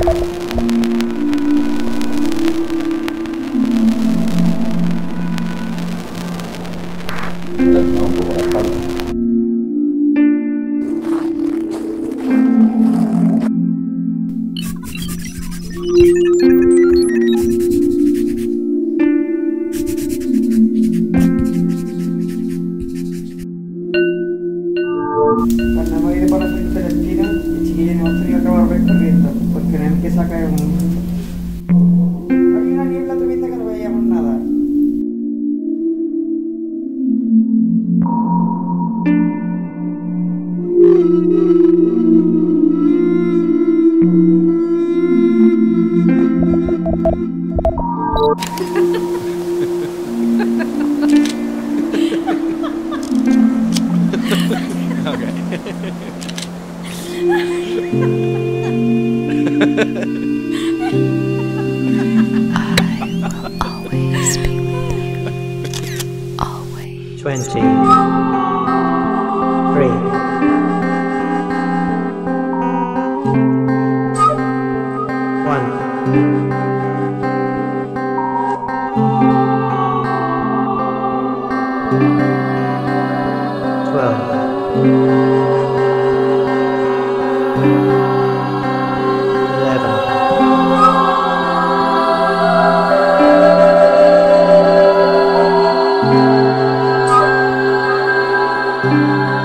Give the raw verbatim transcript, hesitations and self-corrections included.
Cuando me voy para salir de la esquina, el chiquillo no se iba a acabar corriendo, porque no empieza a caer un... Hay una niebla tremenda que no veíamos nada. Okay. Always be with you. Always. Twenty. Three. One. Twelve. Eleven.